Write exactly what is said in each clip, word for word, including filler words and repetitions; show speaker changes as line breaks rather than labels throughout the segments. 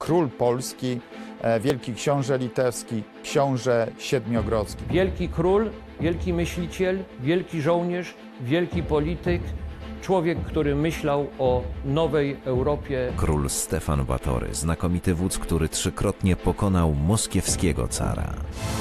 król polski, wielki książę litewski, książę siedmiogrodzki.
Wielki król, wielki myśliciel, wielki żołnierz, wielki polityk, człowiek, który myślał o nowej Europie.
Król Stefan Batory, znakomity wódz, który trzykrotnie pokonał moskiewskiego cara.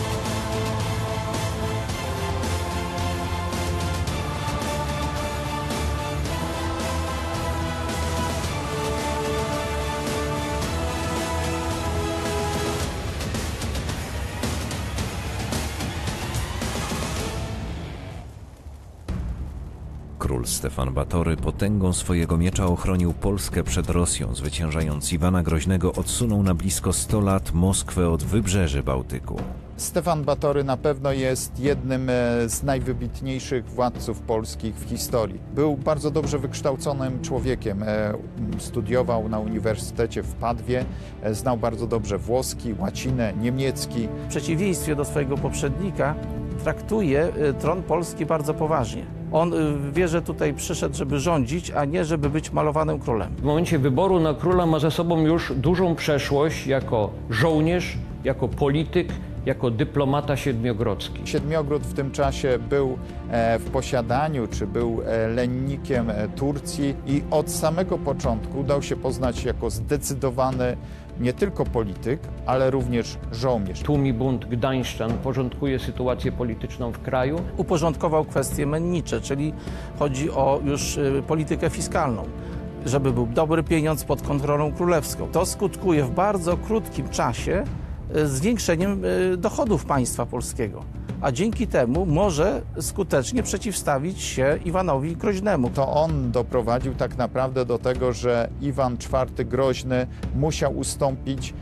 Król Stefan Batory potęgą swojego miecza ochronił Polskę przed Rosją, zwyciężając Iwana Groźnego, odsunął na blisko sto lat Moskwę od wybrzeży Bałtyku.
Stefan Batory na pewno jest jednym z najwybitniejszych władców polskich w historii. Był bardzo dobrze wykształconym człowiekiem. Studiował na Uniwersytecie w Padwie, znał bardzo dobrze włoski, łacinę, niemiecki.
W przeciwieństwie do swojego poprzednika traktuje tron polski bardzo poważnie. On wie, że tutaj przyszedł, żeby rządzić, a nie żeby być malowanym królem.
W momencie wyboru na króla ma za sobą już dużą przeszłość jako żołnierz, jako polityk, jako dyplomata siedmiogrodzki.
Siedmiogród w tym czasie był w posiadaniu, czy był lennikiem Turcji i od samego początku dał się poznać jako zdecydowany nie tylko polityk, ale również żołnierz.
Tłumi bunt gdańszczan, porządkuje sytuację polityczną w kraju.
Uporządkował kwestie mennicze, czyli chodzi o już politykę fiskalną, żeby był dobry pieniądz pod kontrolą królewską. To skutkuje w bardzo krótkim czasie zwiększeniem dochodów państwa polskiego, a dzięki temu może skutecznie przeciwstawić się Iwanowi Groźnemu.
To on doprowadził tak naprawdę do tego, że Iwan czwarty Groźny musiał ustąpić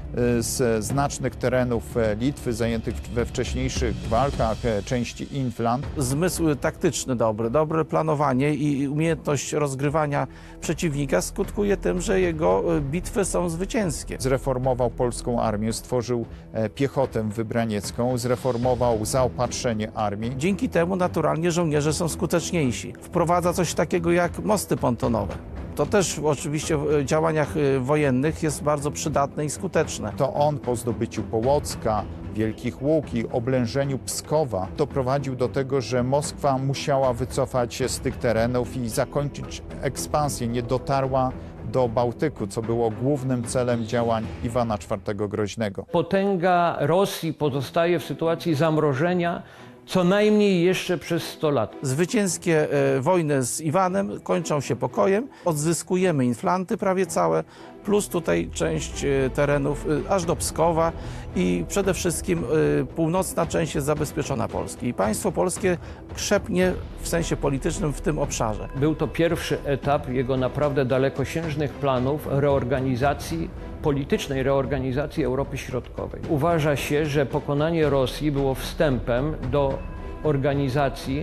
z znacznych terenów Litwy zajętych we wcześniejszych walkach, części Inflant.
Zmysł taktyczny dobry, dobre planowanie i umiejętność rozgrywania przeciwnika skutkuje tym, że jego bitwy są zwycięskie.
Zreformował polską armię, stworzył piechotę wybraniecką, zreformował zaopatrzenie armii.
Dzięki temu naturalnie żołnierze są skuteczniejsi. Wprowadza coś takiego jak mosty pontonowe. To też oczywiście w działaniach wojennych jest bardzo przydatne i skuteczne.
To on po zdobyciu Połocka, Wielkich Łuk i oblężeniu Pskowa doprowadził do tego, że Moskwa musiała wycofać się z tych terenów i zakończyć ekspansję. Nie dotarła do Bałtyku, co było głównym celem działań Iwana czwartego Groźnego.
Potęga Rosji pozostaje w sytuacji zamrożenia co najmniej jeszcze przez sto lat.
Zwycięskie wojny z Iwanem kończą się pokojem, odzyskujemy Inflanty prawie całe, plus tutaj część terenów aż do Pskowa i przede wszystkim północna część jest zabezpieczona Polski. I państwo polskie krzepnie w sensie politycznym w tym obszarze.
Był to pierwszy etap jego naprawdę dalekosiężnych planów reorganizacji, politycznej reorganizacji Europy Środkowej. Uważa się, że pokonanie Rosji było wstępem do organizacji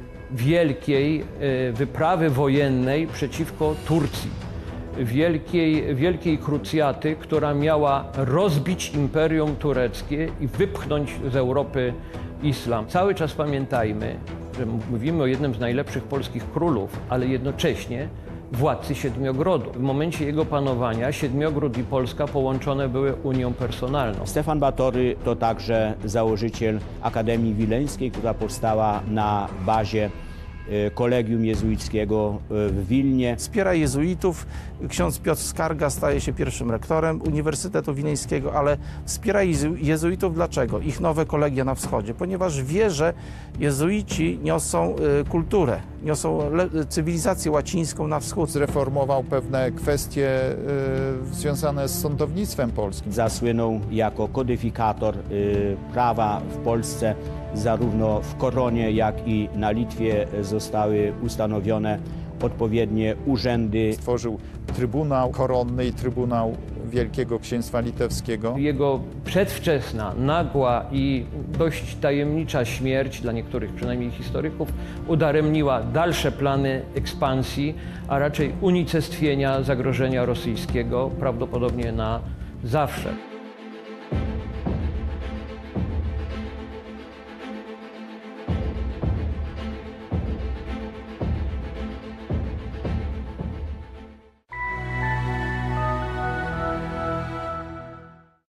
wielkiej wyprawy wojennej przeciwko Turcji. Wielkiej, wielkiej krucjaty, która miała rozbić imperium tureckie i wypchnąć z Europy islam. Cały czas pamiętajmy, że mówimy o jednym z najlepszych polskich królów, ale jednocześnie władcy Siedmiogrodu. W momencie jego panowania Siedmiogród i Polska połączone były unią personalną.
Stefan Batory to także założyciel Akademii Wileńskiej, która powstała na bazie Kolegium Jezuickiego w Wilnie.
Wspiera jezuitów. Ksiądz Piotr Skarga staje się pierwszym rektorem Uniwersytetu Wileńskiego, ale wspiera jezuitów dlaczego? Ich nowe kolegia na wschodzie, ponieważ wie, że jezuici niosą kulturę, niosą cywilizację łacińską na wschód.
Zreformował pewne kwestie y, związane z sądownictwem polskim.
Zasłynął jako kodyfikator y, prawa w Polsce. Zarówno w Koronie, jak i na Litwie zostały ustanowione odpowiednie urzędy.
Stworzył Trybunał Koronny i Trybunał Wielkiego Księstwa Litewskiego.
Jego przedwczesna, nagła i dość tajemnicza śmierć, dla niektórych przynajmniej historyków, udaremniła dalsze plany ekspansji, a raczej unicestwienia zagrożenia rosyjskiego, prawdopodobnie na zawsze.